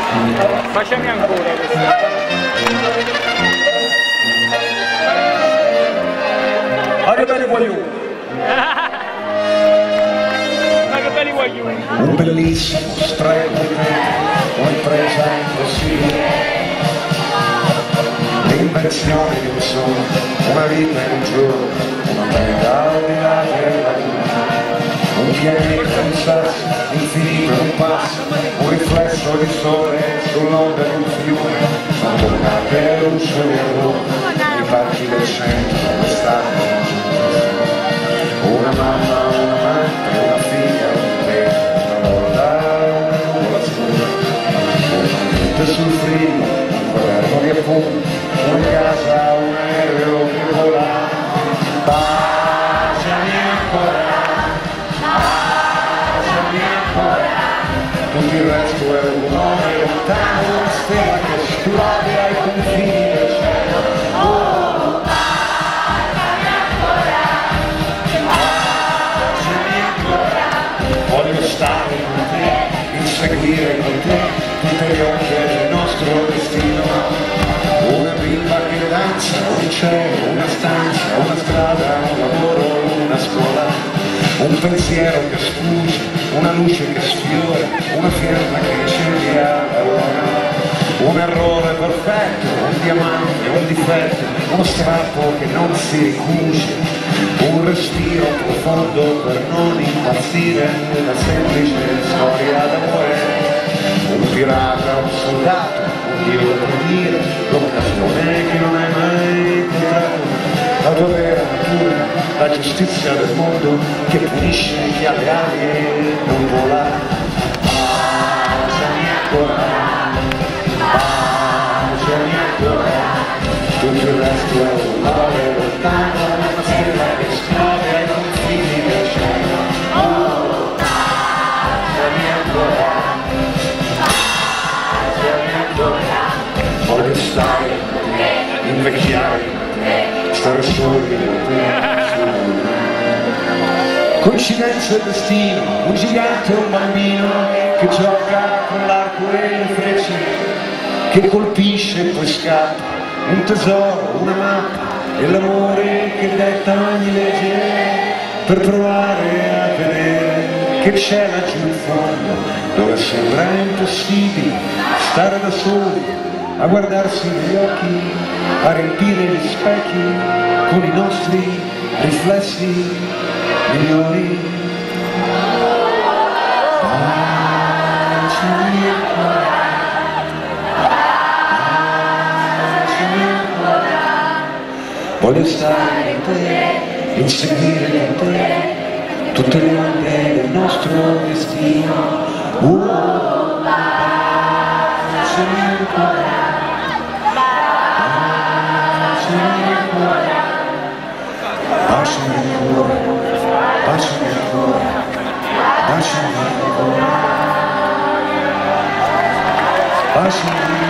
Facciami ancora questo. Che belli voglio! Ma che belli voglio! Un bellissimo strepito, un'impresa impossibile. L'invenzione di un sogno, una vita in un giorno, una meta al di là della luna. Un pianeta, un sasso, infinito un passo, un riflesso di sole sull'onda di un fiume, una tornata e luce di Roma, i parchi del centro d'estate. Una mamma, una madre, una figlia, un te, una volta, una nuvola scura, una mente sul frigo, un quaderno di appunti, una casa, un aereo che vola. Baciami ancora, baciami ancora, tutto il resto è un nome lontano, una stella che esplode ai confini del cielo. Voglio stare con te, inseguire con te tutte le onde del nostro destino. Una bimba che danza, un cielo, una stanza, una strada, un lavoro, una scuola. Un pensiero che sfugge, una luce che sfiora, una fiamma che incendia la luna. Un errore perfetto, un diamante, un difetto, uno strappo che non si ricuce. Un respiro profondo per non impazzire, una semplice storia d'amore. Un pirata, un soldato, un dio da punire, l'occasione che non hai mai incontrato. La tua vera natura, la giustizia del mondo che punisce chi ha le ali e non vola. Baciami ancora, baciami ancora, tutto il resto è un mare lontano, una stella che esplode ai confini del cielo. Baciami ancora, baciami ancora, voglio stare con te, invecchiare con te, stare soli con te. Coincidenza e destino, un gigante e un bambino che gioca con l'arco e le frecce, che colpisce e poi scappa, un tesoro, una mappa e l'amore che detta ogni legge per provare a vedere che c'è laggiù in fondo dove sembra impossibile stare da soli, a guardarsi negli occhi, a riempire gli specchi con i nostri riflessi migliori. Baciami ancora, baciami ancora, voglio stare con te, inseguire con te tutte le onde del nostro destino. Baciami ancora, baciami ancora, baciami ancora, baciami ancora, baciami ancora, baciami ancora.